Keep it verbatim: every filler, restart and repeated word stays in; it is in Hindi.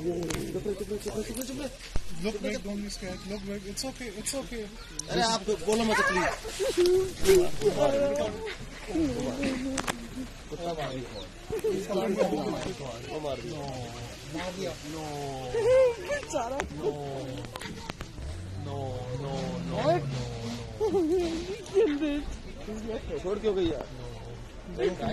Look back, don't be scared. Look back. It's okay. It's okay. अरे आप बोलो मत प्लीज। कुत्ता मार दिया। मार दिया। मार दिया। नो। बेचारा। No. No no no no. छोड़ क्यों गई यार?